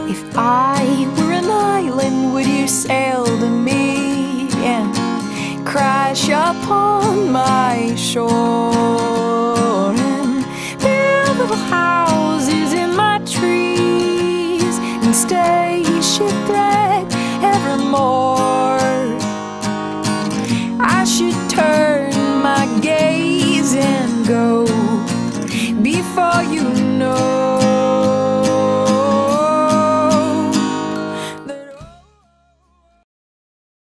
If I were an island, would you sail to me and crash upon my shore?